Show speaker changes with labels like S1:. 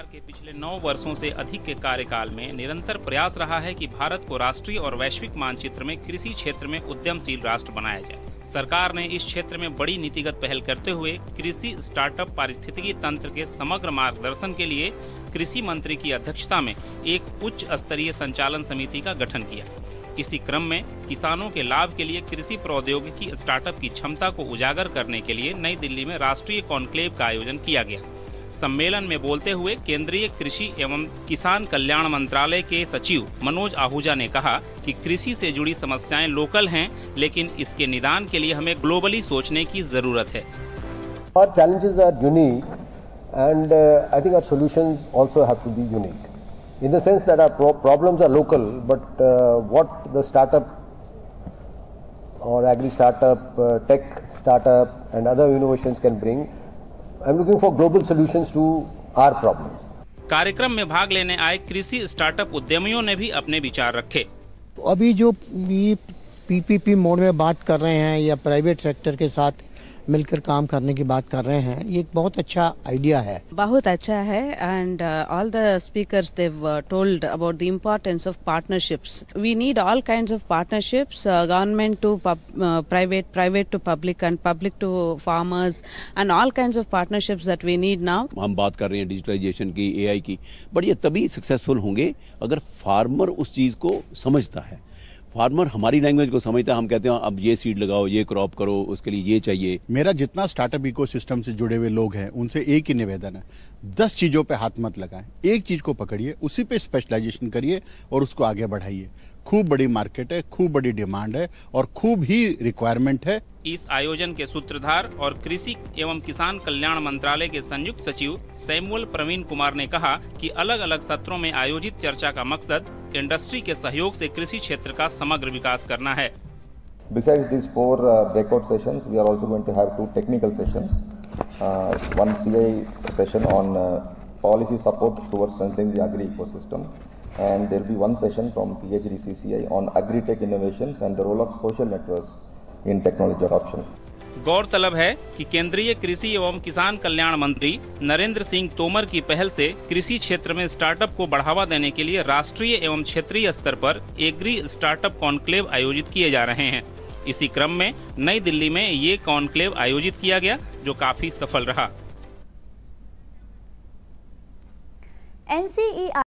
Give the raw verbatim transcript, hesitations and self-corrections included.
S1: सरकार के पिछले नौ वर्षों से अधिक के कार्यकाल में निरंतर प्रयास रहा है कि भारत को राष्ट्रीय और वैश्विक मानचित्र में कृषि क्षेत्र में उद्यमशील राष्ट्र बनाया जाए। सरकार ने इस क्षेत्र में बड़ी नीतिगत पहल करते हुए कृषि स्टार्टअप पारिस्थितिकी तंत्र के समग्र मार्गदर्शन के लिए कृषि मंत्री की अध्यक्षता में एक उच्च स्तरीय संचालन समिति का गठन किया। इसी क्रम में किसानों के लाभ के लिए कृषि प्रौद्योगिकी स्टार्टअप की क्षमता को उजागर करने के लिए नई दिल्ली में राष्ट्रीय कॉन्क्लेव का आयोजन किया गया। सम्मेलन में बोलते हुए केंद्रीय कृषि एवं किसान कल्याण मंत्रालय के सचिव मनोज आहूजा ने कहा कि कृषि से जुड़ी समस्याएं लोकल हैं, लेकिन इसके निदान के लिए हमें ग्लोबली सोचने की जरूरत है।
S2: Our challenges are unique and uh, I think our solutions also have to be unique. In the sense that our pro problems are local, but uh, what the startup or agri-startup, uh, tech startup and other innovations can bring, I'm looking for global solutions to our problems.
S1: कार्यक्रम में भाग लेने आए कृषि startup उद्यमियों ने भी अपने विचार रखे।
S3: तो अभी जो ये पीपीपी मोड में बात कर रहे हैं या प्राइवेट सेक्टर के साथ मिलकर काम करने की बात कर रहे हैं, ये एक बहुत अच्छा आइडिया है।
S4: बहुत अच्छा है and all the speakers they've told about the importance of partnerships. We need all kinds of partnerships, government to private, private to public and public to farmers and all kinds of partnerships that we need now.
S5: हम बात कर रहे हैं digitalisation की, AI की, but ये तभी successful होंगे अगर फार्मर उस चीज को समझता है। फार्मर हमारी लैंग्वेज को समझता है। हम कहते हैं अब ये सीड लगाओ, ये क्रॉप करो, उसके लिए ये चाहिए।
S6: मेरा जितना स्टार्टअप इकोसिस्टम से जुड़े हुए लोग हैं उनसे एक ही निवेदन है, दस चीजों पे हाथ मत लगाएं, एक चीज को पकड़िए, उसी पे स्पेशलाइजेशन करिए और उसको आगे बढ़ाइए। खूब बड़ी मार्केट है, खूब बड़ी डिमांड है और खूब ही रिक्वायरमेंट है।
S1: इस आयोजन के सूत्रधार और कृषि एवं किसान कल्याण मंत्रालय के संयुक्त सचिव सैमुअल प्रवीण कुमार ने कहा कि अलग अलग सत्रों में आयोजित चर्चा का मकसद इंडस्ट्री के सहयोग से कृषि क्षेत्र का समग्र विकास करना है।
S7: Besides these four uh, breakout sessions, we are also going to have two technical sessions. Uh, one C I session on uh, policy support towards strengthening the agri ecosystem, and there will be one session from PhD C C I on agri-tech innovations and the role of social networks in technology adoption.
S1: गौरतलब है कि केंद्रीय कृषि एवं किसान कल्याण मंत्री नरेंद्र सिंह तोमर की पहल से कृषि क्षेत्र में स्टार्टअप को बढ़ावा देने के लिए राष्ट्रीय एवं क्षेत्रीय स्तर पर एग्री स्टार्टअप कॉन्क्लेव आयोजित किए जा रहे हैं। इसी क्रम में नई दिल्ली में ये कॉन्क्लेव आयोजित किया गया, जो काफी सफल रहा।
S8: एन सी ई